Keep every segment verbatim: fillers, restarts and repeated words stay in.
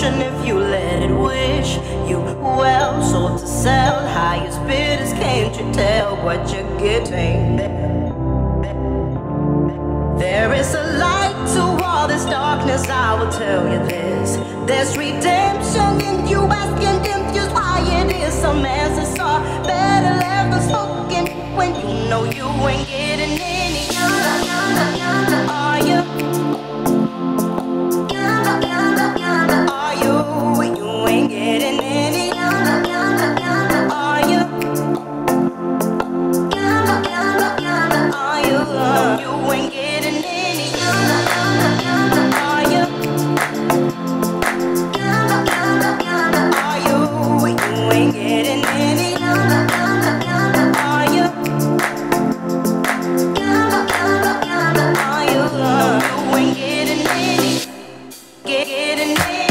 fortune if you let it wish you well. Sold to sell, highest bidders, can't you tell what you're getting? There is a light to all this darkness, I will tell you this. There's redemption in you, asking confused why it is. Some answers are better left unspoken when you know you ain't getting any. Are you? Are you? You ain't getting any. Are you? Are you? No, you ain't getting any. Are you? Are you? You ain't getting any. Are you? Are you? No, you ain't getting any. Get, getting any.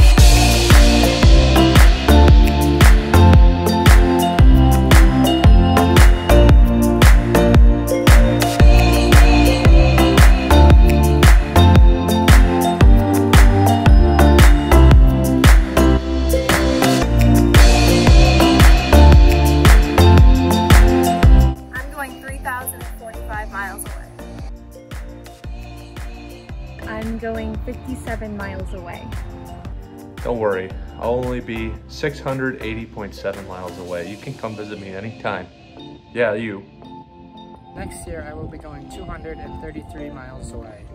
I'm going fifty-seven miles away. Don't worry, I'll only be six hundred eighty point seven miles away. You can come visit me anytime. Yeah, you. Next year, I will be going two hundred thirty-three miles away.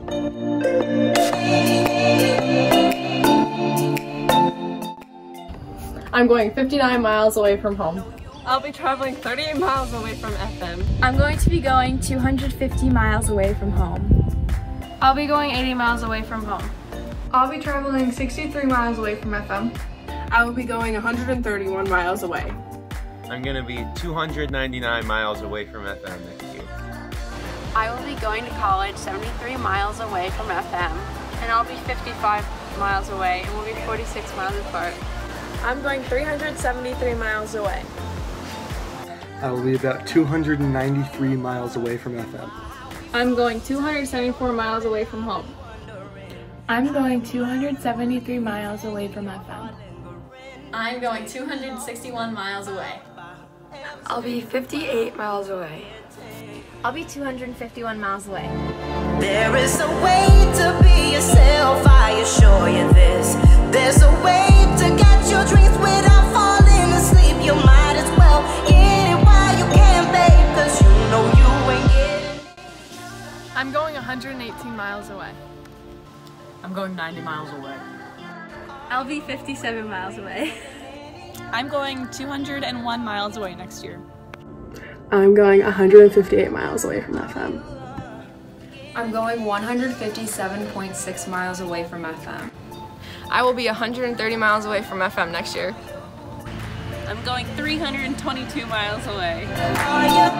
I'm going fifty-nine miles away from home. I'll be traveling thirty-eight miles away from F M. I'm going to be going two hundred fifty miles away from home. I'll be going eighty miles away from home. I'll be traveling sixty-three miles away from F M. I will be going one hundred thirty-one miles away. I'm going to be two hundred ninety-nine miles away from F M next year. I will be going to college seventy-three miles away from F M. And I'll be fifty-five miles away, and we'll be forty-six miles apart. I'm going three hundred seventy-three miles away. I will be about two hundred ninety-three miles away from F M. I'm going two hundred seventy-four miles away from home. I'm going two hundred seventy-three miles away from F M. I'm going two hundred sixty-one miles away. I'll be fifty-eight miles away. I'll be two hundred fifty-one miles away. There is a way to be yourself, I assure you this. There's a way to get your dreams without falling asleep. You might as well get it while you can, babe, cause you know you ain't getting. I'm going one hundred eighteen miles away. I'm going ninety miles away. I'll be fifty-seven miles away. I'm going two hundred one miles away next year. I'm going one hundred fifty-eight miles away from F M. I'm going one hundred fifty-seven point six miles away from F M. I will be one hundred thirty miles away from F M next year. I'm going three hundred twenty-two miles away. Are you?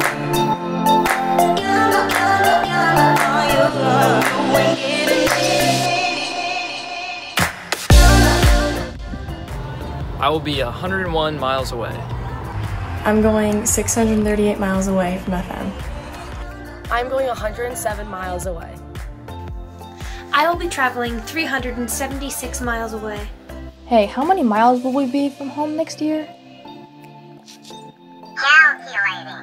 Are you? You ain't getting I will be one hundred one miles away. I'm going six hundred thirty-eight miles away from F M. I'm going one hundred seven miles away. I will be traveling three hundred seventy-six miles away. Hey, how many miles will we be from home next year? Calculating.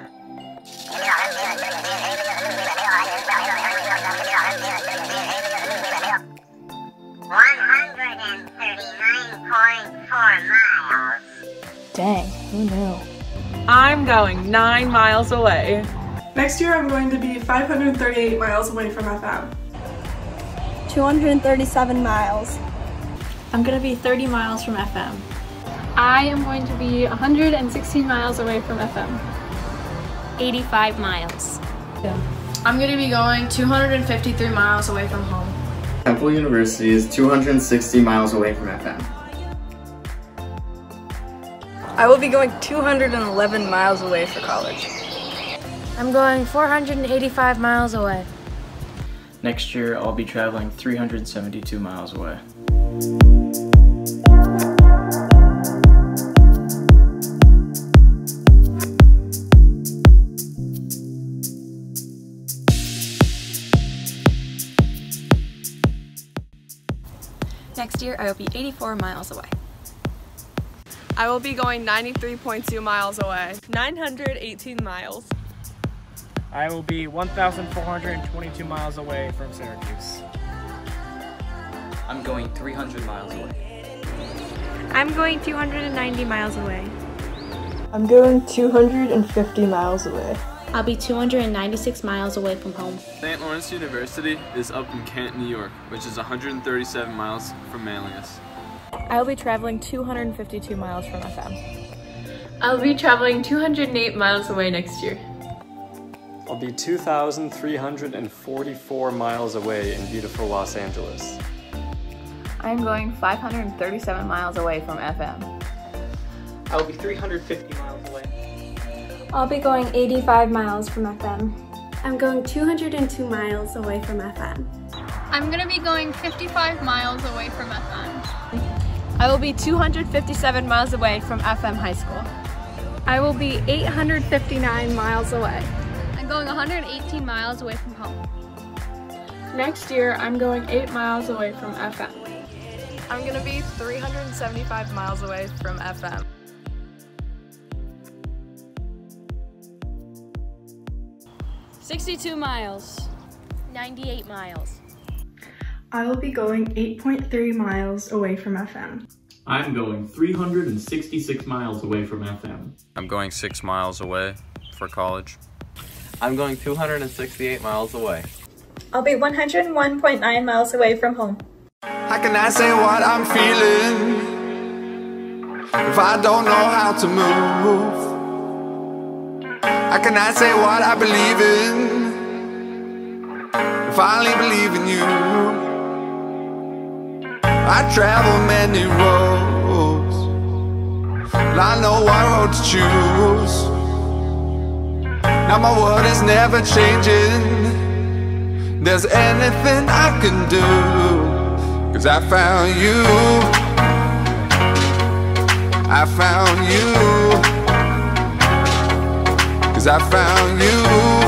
one hundred thirty-nine point four miles. Dang, who knew? I'm going nine miles away. Next year I'm going to be five hundred thirty-eight miles away from F M. two hundred thirty-seven miles. I'm gonna be thirty miles from F M. I am going to be one hundred sixteen miles away from F M. eighty-five miles. I'm going to be going two hundred fifty-three miles away from home. Temple University is two hundred sixty miles away from F M. I will be going two hundred eleven miles away for college. I'm going four hundred eighty-five miles away. Next year, I'll be traveling three hundred seventy-two miles away. Next year, I I will be eighty-four miles away. I will be going ninety-three point two miles away. nine hundred eighteen miles. I will be one thousand four hundred twenty-two miles away from Syracuse. I'm going three hundred miles away. I'm going two hundred ninety miles away. I'm going two hundred fifty miles away. I'll be two hundred ninety-six miles away from home. Saint Lawrence University is up in Kent, New York, which is one hundred thirty-seven miles from Manlius. I will be traveling two hundred fifty-two miles from F M. I'll be traveling two hundred eight miles away next year. I'll be two thousand three hundred forty-four miles away in beautiful Los Angeles. I'm going five hundred thirty-seven miles away from F M. I will be three hundred fifty miles away. I'll be going eighty-five miles from F M. I'm going two hundred two miles away from F M. I'm going to be going fifty-five miles away from F M. I will be two hundred fifty-seven miles away from F M High School. I will be eight hundred fifty-nine miles away. I'm going one hundred eighteen miles away from home. Next year, I'm going eight miles away from F M. I'm going to be three hundred seventy-five miles away from F M. sixty-two miles. ninety-eight miles. I will be going eight point three miles away from F M. I'm going three hundred sixty-six miles away from F M. I'm going six miles away for college. I'm going two hundred sixty-eight miles away. I'll be one hundred one point nine miles away from home. How can I say what I'm feeling if I don't know how to move? How can I say what I believe in if I only believe in you? I travel many roads, but I know what road to choose. Now my world is never changing. There's anything I can do, 'cause I found you. I found you. 'Cause I found you.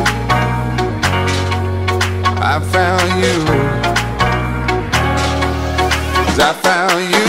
I found you. 'Cause I found you.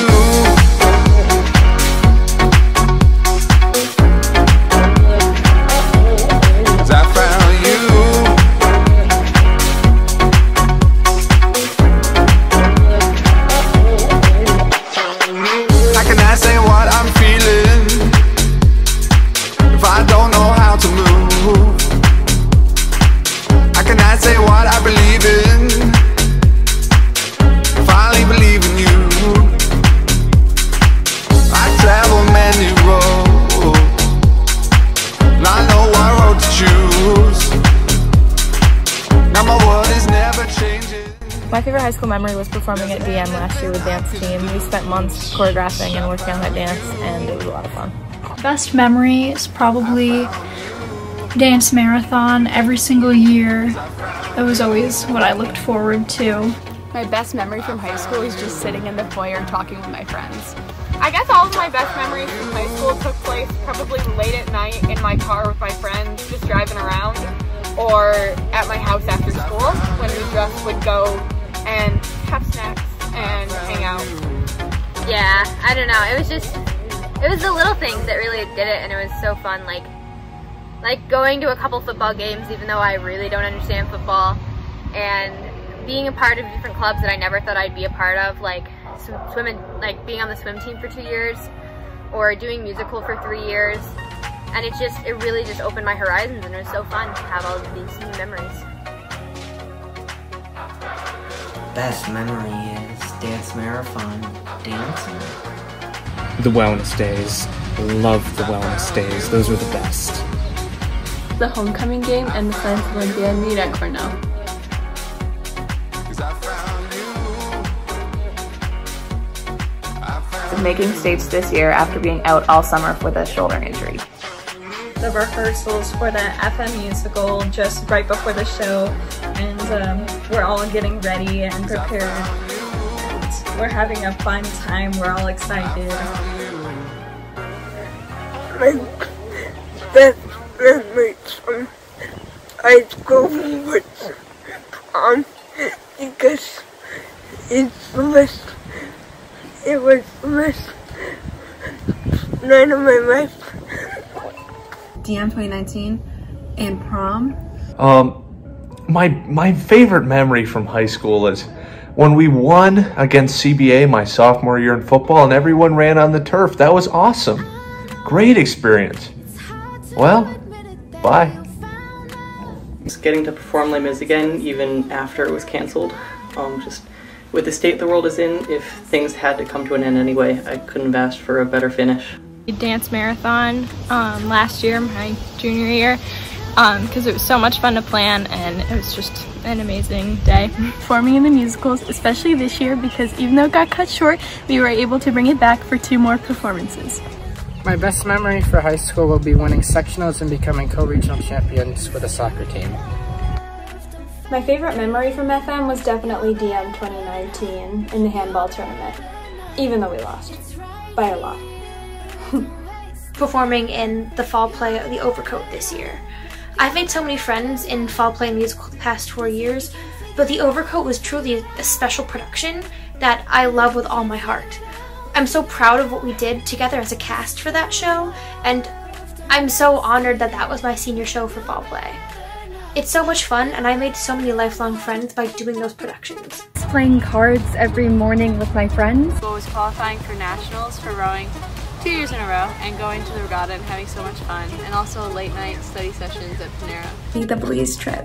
My favorite high school memory was performing at D M last year with dance team. We spent months choreographing and working on that dance, and it was a lot of fun. Best memory is probably dance marathon every single year. It was always what I looked forward to. My best memory from high school is just sitting in the foyer talking with my friends. I guess all of my best memories from high school took place probably late at night in my car with my friends, just driving around, or at my house after school when we just would go and have snacks and hang out. Yeah, I don't know. It was just, it was the little things that really did it, and it was so fun. Like, like going to a couple football games, even though I really don't understand football, and being a part of different clubs that I never thought I'd be a part of, like swimming, like being on the swim team for two years, or doing musical for three years. And it just, it really just opened my horizons, and it was so fun to have all of these new memories. Best memory is dance marathon dancing. The wellness days. Love the wellness days. Those were the best. The homecoming game and the Science Olympiad meet at Cornell. Making states this year after being out all summer with a shoulder injury. The rehearsals for the F M musical just right before the show, and um, we're all getting ready and prepared. And we're having a fun time. We're all excited. My best memories from high school was prom, because it's the best it was the best night of my life. D M twenty nineteen and prom. Um, my my favorite memory from high school is when we won against C B A my sophomore year in football and everyone ran on the turf. That was awesome. Great experience. Well, bye. Getting to perform Les Mis again, even after it was canceled. Um, just with the state the world is in, if things had to come to an end anyway, I couldn't have asked for a better finish. Dance marathon um, last year, my junior year, because um, it was so much fun to plan and it was just an amazing day. Performing in the musicals, especially this year, because even though it got cut short, we were able to bring it back for two more performances. My best memory for high school will be winning sectionals and becoming co-regional champions with a soccer team. My favorite memory from F M was definitely D M twenty nineteen in the handball tournament, even though we lost by a lot. Performing in the fall play of The Overcoat this year. I've made so many friends in fall play musical the past four years, but The Overcoat was truly a special production that I love with all my heart. I'm so proud of what we did together as a cast for that show, and I'm so honored that that was my senior show for fall play. It's so much fun, and I made so many lifelong friends by doing those productions. Playing cards every morning with my friends. I was qualifying for nationals for rowing two years in a row and going to the regatta and having so much fun, and also late night study sessions at Panera. The Belize trip.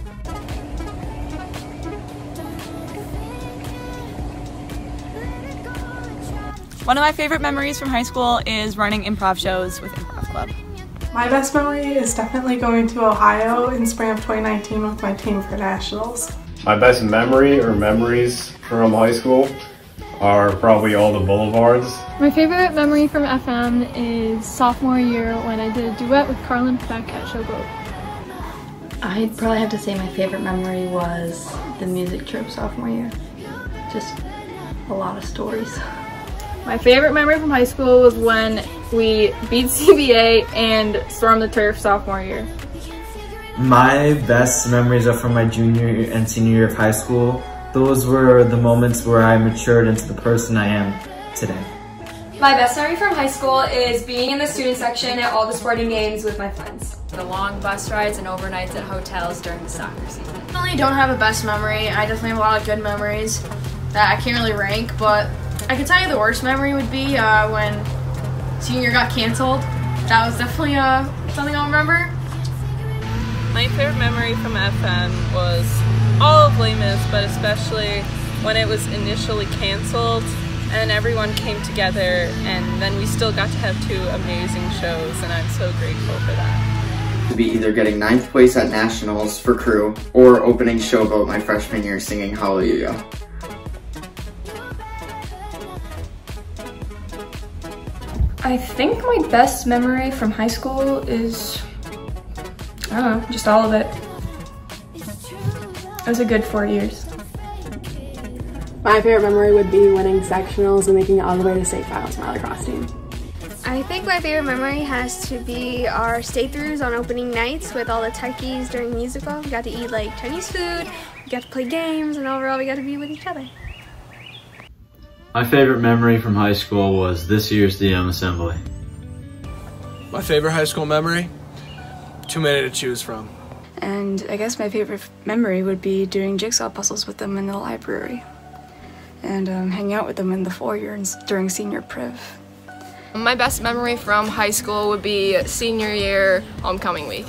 One of my favorite memories from high school is running improv shows with Improv Club. My best memory is definitely going to Ohio in spring of twenty nineteen with my team for nationals. My best memory or memories from high school are probably all the boulevards. My favorite memory from F M is sophomore year when I did a duet with Carlin Peck at Showboat. I'd probably have to say my favorite memory was the music trip sophomore year. Just a lot of stories. My favorite memory from high school was when we beat C B A and stormed the turf sophomore year. My best memories are from my junior and senior year of high school. Those were the moments where I matured into the person I am today. My best memory from high school is being in the student section at all the sporting games with my friends. The long bus rides and overnights at hotels during the soccer season. I definitely don't have a best memory. I definitely have a lot of good memories that I can't really rank, but I can tell you the worst memory would be uh, when senior year got canceled. That was definitely uh, something I'll remember. My favorite memory from F M was all of Les Mis, but especially when it was initially canceled and everyone came together, and then we still got to have two amazing shows, and I'm so grateful for that. To be either getting ninth place at nationals for crew or opening Showboat my freshman year singing Hallelujah. I think my best memory from high school is, I don't know, just all of it. It was a good four years. My favorite memory would be winning sectionals and making it all the way to state finals my lacrosse team. I think my favorite memory has to be our stay-throughs on opening nights with all the turkeys during the musical. We got to eat like Chinese food, we got to play games, and overall we got to be with each other. My favorite memory from high school was this year's D M assembly. My favorite high school memory? Too many to choose from. And I guess my favorite memory would be doing jigsaw puzzles with them in the library and um, hanging out with them in the foyer during senior priv. My best memory from high school would be senior year homecoming week.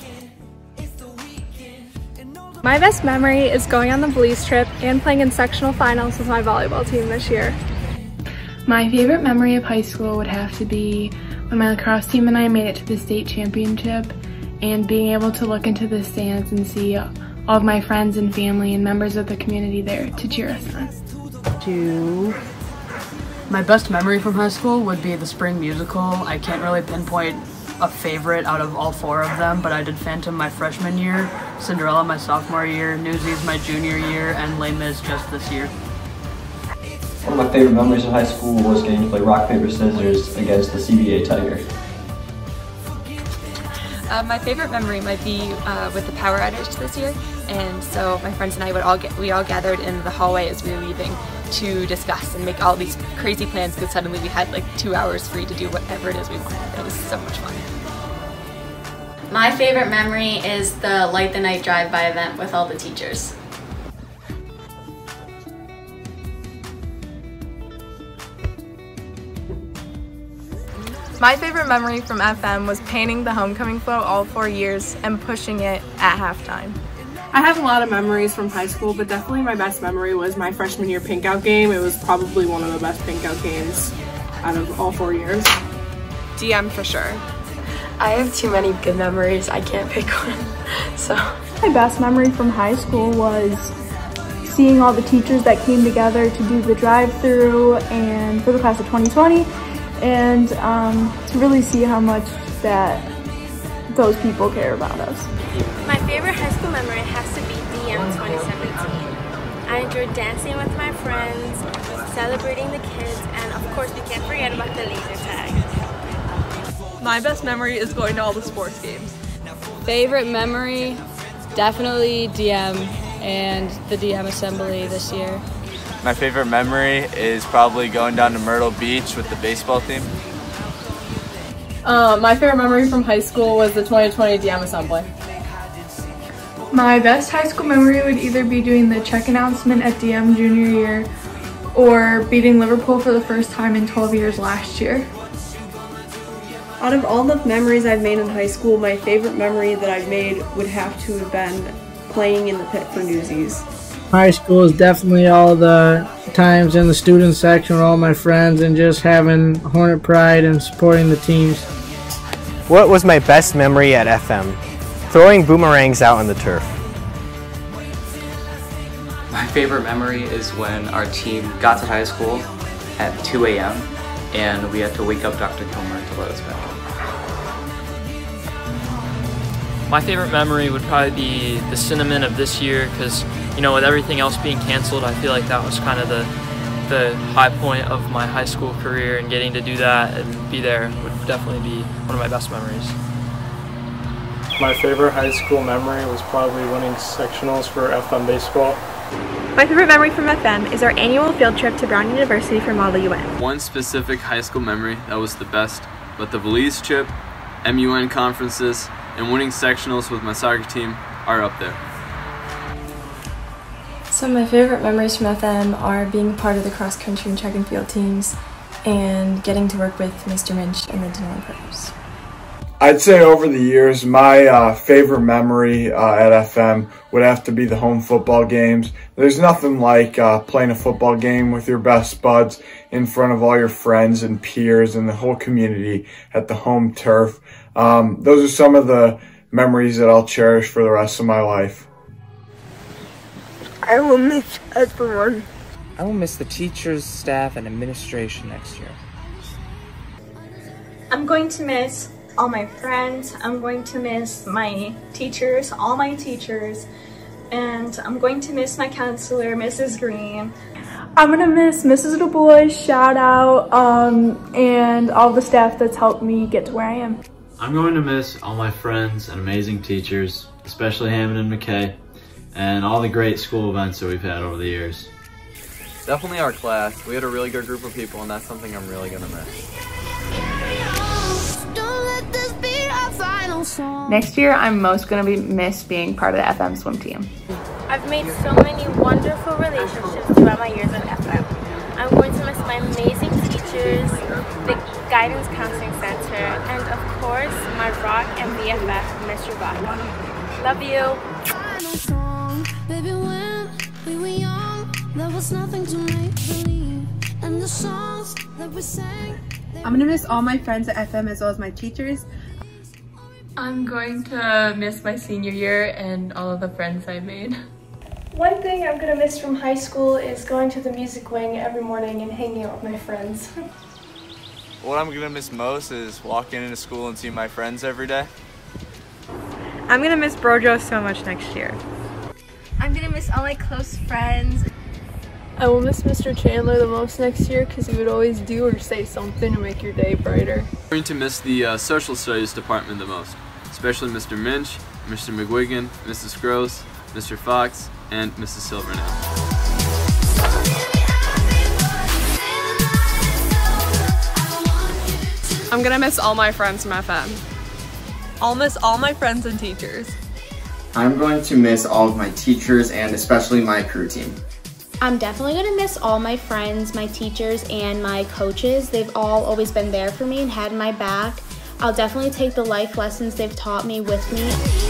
My best memory is going on the Belize trip and playing in sectional finals with my volleyball team this year. My favorite memory of high school would have to be when my lacrosse team and I made it to the state championship and being able to look into the stands and see all of my friends and family and members of the community there to cheer us on. To my best memory from high school would be the spring musical. I can't really pinpoint a favorite out of all four of them, but I did Phantom my freshman year, Cinderella my sophomore year, Newsies my junior year, and Les Mis just this year. One of my favorite memories of high school was getting to play rock, paper, scissors against the C B A Tiger. Uh, my favorite memory might be uh, with the power outage this year, and so my friends and I would all get we all gathered in the hallway as we were leaving to discuss and make all these crazy plans because suddenly we had like two hours free to do whatever it is we wanted. It was so much fun. My favorite memory is the Light the Night drive-by event with all the teachers. My favorite memory from F M was painting the homecoming float all four years and pushing it at halftime. I have a lot of memories from high school, but definitely my best memory was my freshman year pink out game. It was probably one of the best pink out games out of all four years. D M for sure. I have too many good memories, I can't pick one. So my best memory from high school was seeing all the teachers that came together to do the drive-through and for the class of twenty twenty, and um, to really see how much that those people care about us. My favorite high school memory has to be D M twenty seventeen. I enjoyed dancing with my friends, celebrating the kids, and of course we can't forget about the laser tag. My best memory is going to all the sports games. Favorite memory, definitely D M and the D M assembly this year. My favorite memory is probably going down to Myrtle Beach with the baseball team. Uh, my favorite memory from high school was the twenty twenty D M assembly. My best high school memory would either be doing the check announcement at D M junior year or beating Liverpool for the first time in twelve years last year. Out of all the memories I've made in high school, my favorite memory that I've made would have to have been playing in the pit for Newsies. High school is definitely all the times in the student section with all my friends and just having Hornet pride and supporting the teams. What was my best memory at F M? Throwing boomerangs out on the turf. My favorite memory is when our team got to high school at two A M and we had to wake up Doctor Kilmer to let us back. My favorite memory would probably be the cinnamon of this year because, you know, with everything else being canceled, I feel like that was kind of the the high point of my high school career, and getting to do that and be there would definitely be one of my best memories. My favorite high school memory was probably winning sectionals for F M baseball. My favorite memory from F M is our annual field trip to Brown University for Model U N. One specific high school memory that was the best, but the Belize trip, M U N conferences, and winning sectionals with my soccer team are up there. So my favorite memories from F M are being part of the cross country and track and field teams and getting to work with Mister Minch and the Denali pros. I'd say over the years, my uh, favorite memory uh, at F M would have to be the home football games. There's nothing like uh, playing a football game with your best buds in front of all your friends and peers and the whole community at the home turf. Um, those are some of the memories that I'll cherish for the rest of my life. I will miss everyone. I will miss the teachers, staff, and administration next year. I'm going to miss all my friends. I'm going to miss my teachers, all my teachers, and I'm going to miss my counselor, Missus Green. I'm gonna miss Missus Du Bois, shout out, um, and all the staff that's helped me get to where I am. I'm going to miss all my friends and amazing teachers, especially Hammond and McKay, and all the great school events that we've had over the years. Definitely our class. We had a really good group of people, and that's something I'm really gonna miss. Next year, I'm most going to be miss being part of the F M swim team. I've made so many wonderful relationships throughout my years at F M. I'm going to miss my amazing teachers, the Guidance Counseling Center, and of course, my rock and B F F, Mister Bach. Love you. I'm going to miss all my friends at F M as well as my teachers. I'm going to miss my senior year and all of the friends I made. One thing I'm gonna miss from high school is going to the music wing every morning and hanging out with my friends. What I'm gonna miss most is walking into school and seeing my friends every day. I'm gonna miss Brojo so much next year. I'm gonna miss all my close friends. I will miss Mister Chandler the most next year because he would always do or say something to make your day brighter. I'm going to miss the uh, social studies department the most, especially Mister Minch, Mister McGuigan, Missus Gross, Mister Fox, and Missus Silvernail. I'm gonna miss all my friends from F M. I'll miss all my friends and teachers. I'm going to miss all of my teachers and especially my crew team. I'm definitely gonna miss all my friends, my teachers, and my coaches. They've all always been there for me and had my back. I'll definitely take the life lessons they've taught me with me.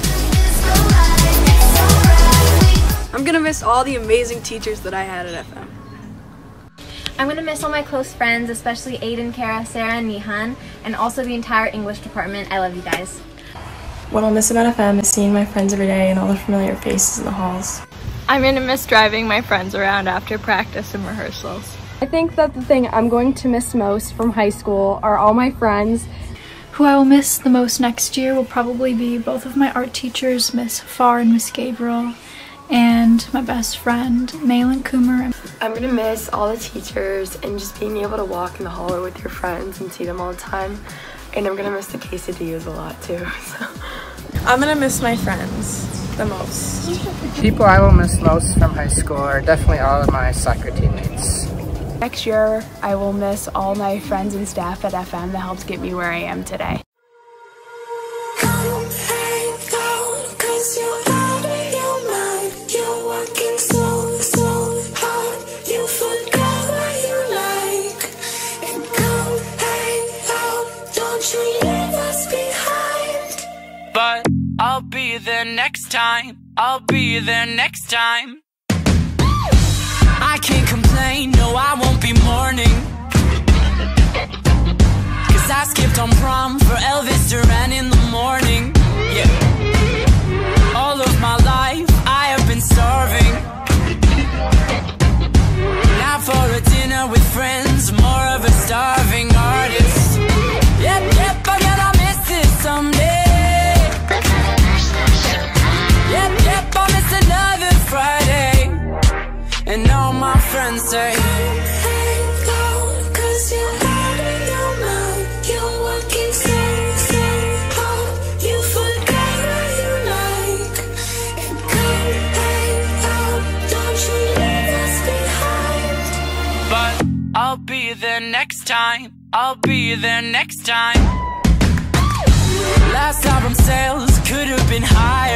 I'm gonna miss all the amazing teachers that I had at F M. I'm gonna miss all my close friends, especially Aiden, Kara, Sarah, and Nihan, and also the entire English department. I love you guys. What I'll miss about F M is seeing my friends every day and all the familiar faces in the halls. I'm gonna miss driving my friends around after practice and rehearsals. I think that the thing I'm going to miss most from high school are all my friends. Who I will miss the most next year will probably be both of my art teachers, Miss Farr and Miss Gabriel, and my best friend, Malin Coomer. I'm gonna miss all the teachers and just being able to walk in the hallway with your friends and see them all the time. And I'm gonna miss the quesadillas a lot too. So. I'm gonna miss my friends the most. People I will miss most from high school are definitely all of my soccer teammates. Next year, I will miss all my friends and staff at F M that helped get me where I am today. But I'll be there next time. I'll be there next time. I can't complain, no I won't be mourning, cause I skipped on prom for Elvis Duran in the morning. Yeah. All of my life I have been starving. Now for a dinner with friends, more of a starving artist. Yep, yep, I'm gonna miss this someday. Yep, yep, I'll miss another Friday. And all my friends say, hey, go, cause you're out of your mind. You're working so, so hard. You forgot what you like. And come, hey, out, don't you leave us behind. But I'll be there next time. I'll be there next time. Last album sales could have been higher.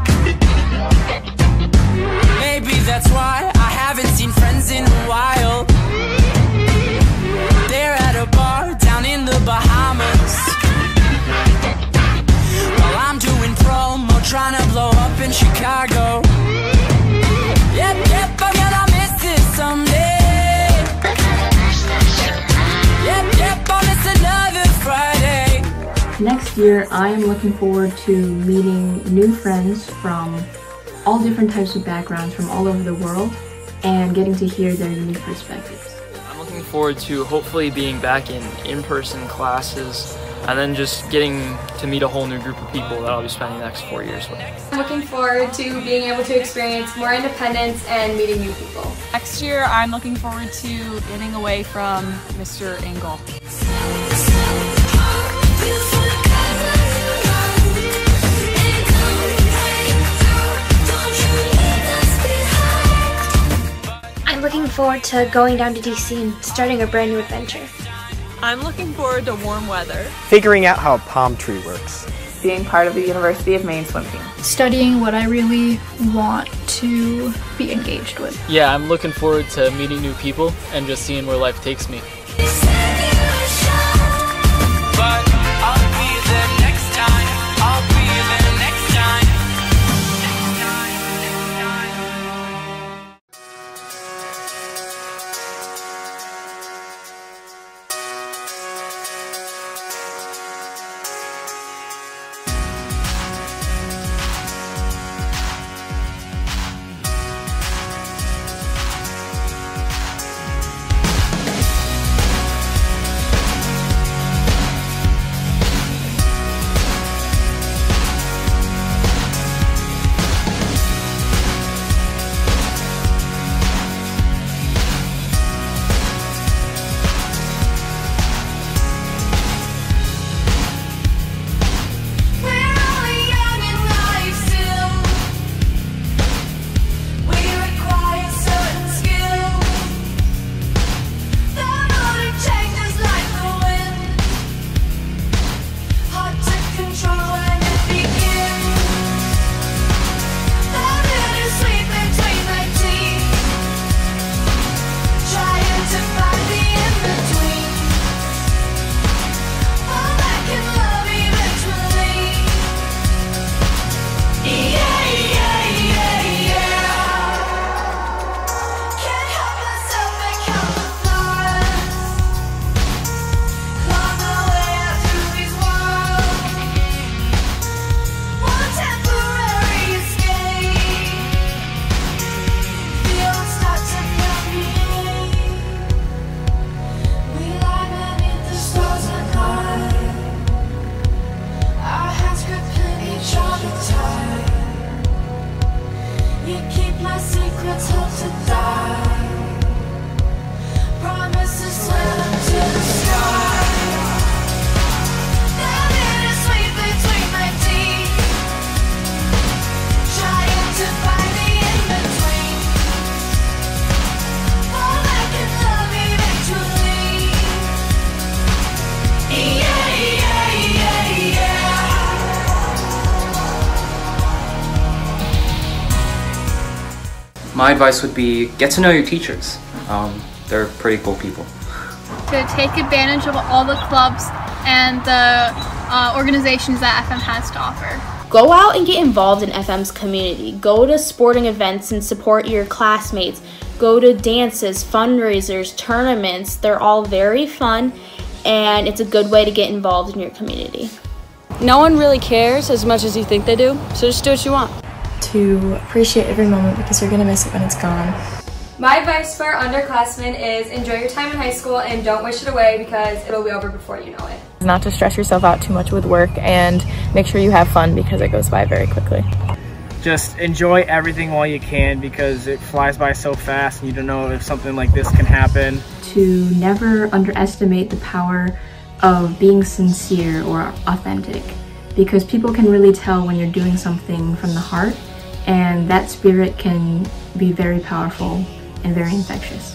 Maybe that's why I haven't seen friends in a while. They're at a bar down in the Bahamas, while I'm doing promo trying to blow up in Chicago. Yep, yep, I'm gonna miss this someday. Yep, yep, I'll miss another Friday. Next year, I am looking forward to meeting new friends from all different types of backgrounds from all over the world and getting to hear their unique perspectives. I'm looking forward to hopefully being back in in-person classes and then just getting to meet a whole new group of people that I'll be spending the next four years with. I'm looking forward to being able to experience more independence and meeting new people. Next year, I'm looking forward to getting away from Mister Engel. I'm looking forward to going down to D C and starting a brand new adventure. I'm looking forward to warm weather. Figuring out how a palm tree works. Being part of the University of Maine swim team. Studying what I really want to be engaged with. Yeah, I'm looking forward to meeting new people and just seeing where life takes me. My advice would be get to know your teachers. Um, they're pretty cool people. To take advantage of all the clubs and the uh, organizations that F M has to offer. Go out and get involved in F M's community. Go to sporting events and support your classmates. Go to dances, fundraisers, tournaments. They're all very fun, and it's a good way to get involved in your community. No one really cares as much as you think they do, so just do what you want. To appreciate every moment because you're gonna miss it when it's gone. My advice for underclassmen is enjoy your time in high school and don't wish it away because it'll be over before you know it. Not to stress yourself out too much with work and make sure you have fun because it goes by very quickly. Just enjoy everything while you can because it flies by so fast and you don't know if something like this can happen. To never underestimate the power of being sincere or authentic because people can really tell when you're doing something from the heart, and that spirit can be very powerful and very infectious.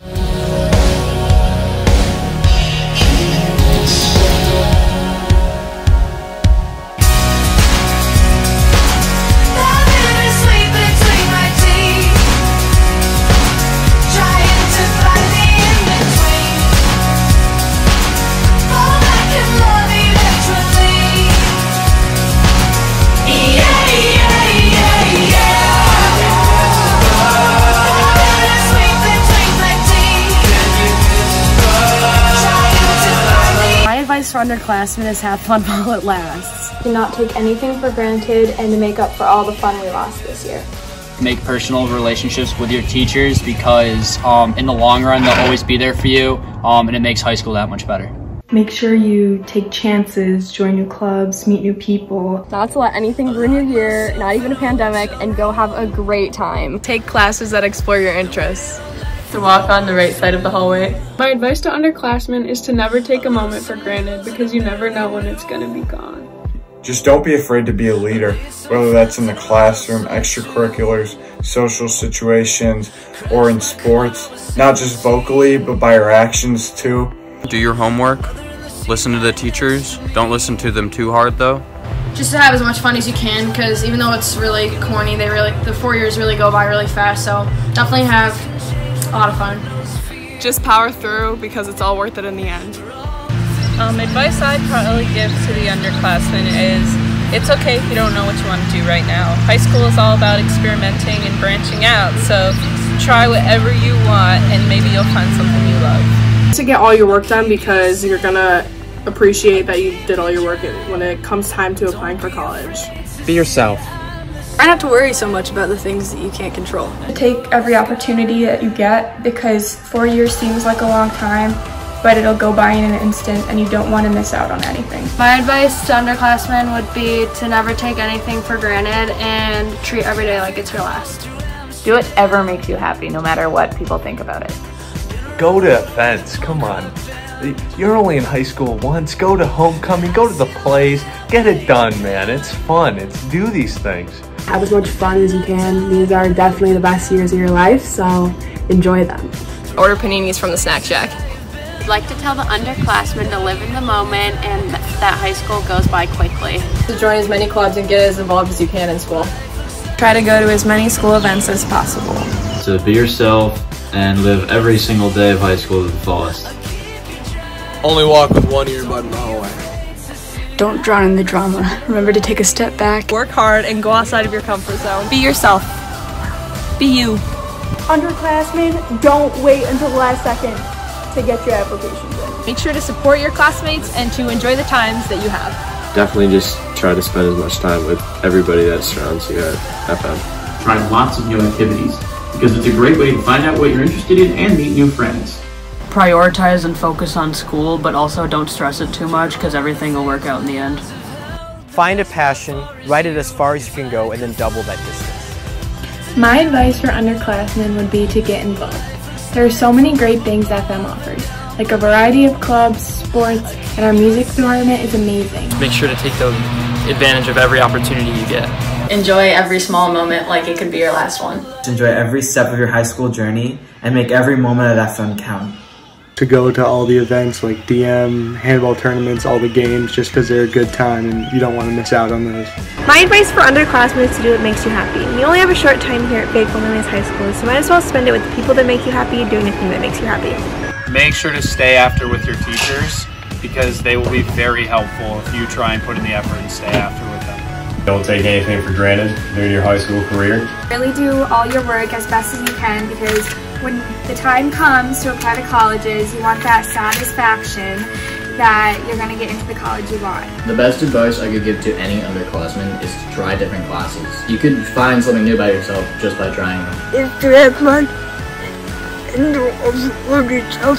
For underclassmen is have fun while it lasts. Do not take anything for granted and to make up for all the fun we lost this year. Make personal relationships with your teachers because um, in the long run they'll always be there for you, um, and it makes high school that much better. Make sure you take chances, join new clubs, meet new people. Not to let anything ruin your year, not even a pandemic, and go have a great time. Take classes that explore your interests. To walk on the right side of the hallway. My advice to underclassmen is to never take a moment for granted because you never know when it's going to be gone. Just don't be afraid to be a leader, whether that's in the classroom, extracurriculars, social situations, or in sports. Not just vocally, but by your actions too. Do your homework, listen to the teachers, don't listen to them too hard though. Just to have as much fun as you can because even though it's really corny, they really the four years really go by really fast, so definitely have a lot of fun. Just power through because it's all worth it in the end. Um, advice I'd probably give to the underclassmen is it's okay if you don't know what you want to do right now. High school is all about experimenting and branching out, so try whatever you want and maybe you'll find something you love. To get all your work done because you're gonna appreciate that you did all your work when it comes time to applying for college. Be yourself. Try not to worry so much about the things that you can't control. Take every opportunity that you get because four years seems like a long time, but it'll go by in an instant and you don't want to miss out on anything. My advice to underclassmen would be to never take anything for granted and treat every day like it's your last. Do whatever makes you happy, no matter what people think about it. Go to events, come on. You're only in high school once. Go to homecoming, go to the plays, get it done, man. It's fun. It's do these things. Have as much fun as you can. These are definitely the best years of your life, so enjoy them. Order paninis from the snack shack. I'd like to tell the underclassmen to live in the moment and that high school goes by quickly. To join as many clubs and get as involved as you can in school. Try to go to as many school events as possible. To be yourself and live every single day of high school to the fullest. Only walk with one earbud in the hallway. Don't drown in the drama. Remember to take a step back. Work hard and go outside of your comfort zone. Be yourself. Be you. Underclassmen, don't wait until the last second to get your applications in. Make sure to support your classmates and to enjoy the times that you have. Definitely just try to spend as much time with everybody that surrounds you at F M. Try lots of new activities because it's a great way to find out what you're interested in and meet new friends. Prioritize and focus on school, but also don't stress it too much because everything will work out in the end. Find a passion, ride it as far as you can go, and then double that distance. My advice for underclassmen would be to get involved. There are so many great things F M offers, like a variety of clubs, sports, and our music department is amazing. Make sure to take the advantage of every opportunity you get. Enjoy every small moment like it could be your last one. Enjoy every step of your high school journey and make every moment at F M count. to go to all the events like D M, handball tournaments, all the games, just because they're a good time and you don't want to miss out on those. My advice for underclassmen is to do what makes you happy. You only have a short time here at Fayetteville Women's High School, so might as well spend it with the people that make you happy, doing the thing that makes you happy. Make sure to stay after with your teachers because they will be very helpful if you try and put in the effort and stay after with them. Don't take anything for granted during your high school career. Really do all your work as best as you can, because when the time comes to apply to colleges, you want that satisfaction that you're going to get into the college you want. The best advice I could give to any underclassmen is to try different classes. You could find something new about yourself just by trying them. If you have fun and don't overload yourself,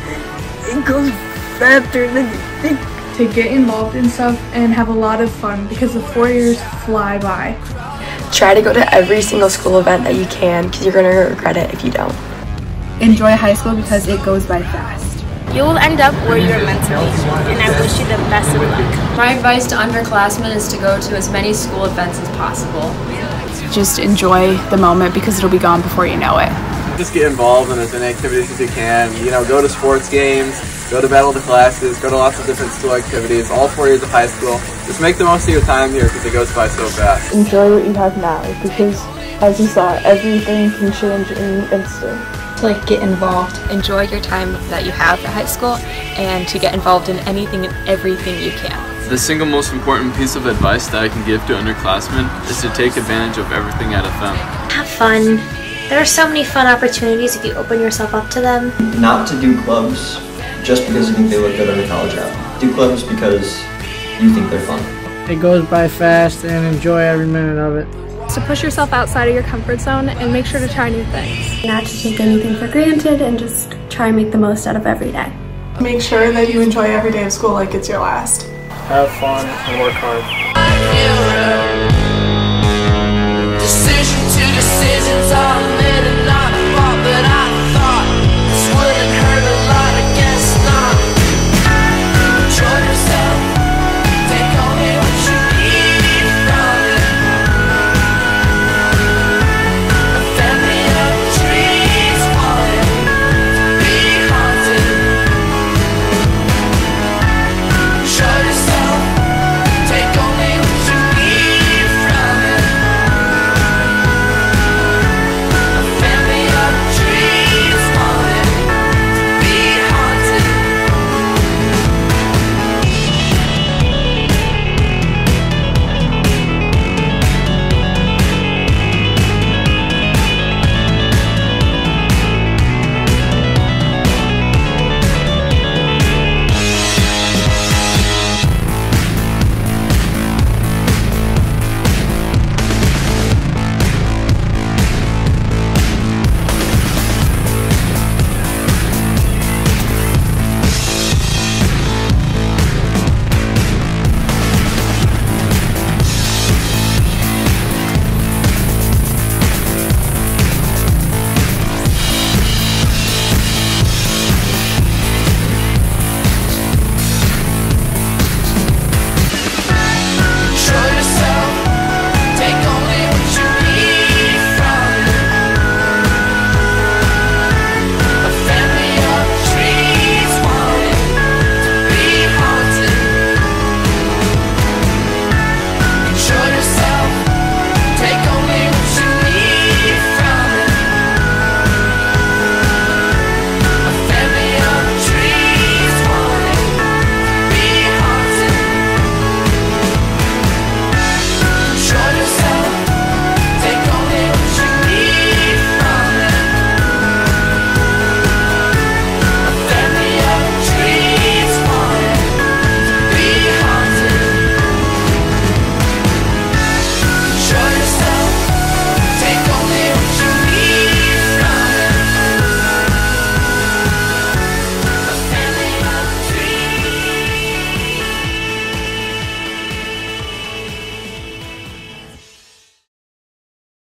it goes faster than you think. To get involved in stuff and have a lot of fun because the four years fly by. Try to go to every single school event that you can, because you're going to regret it if you don't. Enjoy high school because it goes by fast. You will end up where you're meant to be, and I wish you the best of luck. My advice to underclassmen is to go to as many school events as possible. Just enjoy the moment because it'll be gone before you know it. Just get involved in as many activities as you can. You know, go to sports games, go to battle of the classes, go to lots of different school activities, all four years of high school. Just make the most of your time here because it goes by so fast. Enjoy what you have now because, as you saw, everything can change in an instant. Like, get involved, enjoy your time that you have at high school, and to get involved in anything and everything you can. The single most important piece of advice that I can give to underclassmen is to take advantage of everything at F M. Have fun. There are so many fun opportunities if you open yourself up to them. Not to do clubs just because you think they look good on a college app. Do clubs because you think they're fun. It goes by fast and enjoy every minute of it. To push yourself outside of your comfort zone and make sure to try new things. Not to take anything for granted and just try and make the most out of every day. Make sure that you enjoy every day of school like it's your last. Have fun and work hard. Decision to decisions on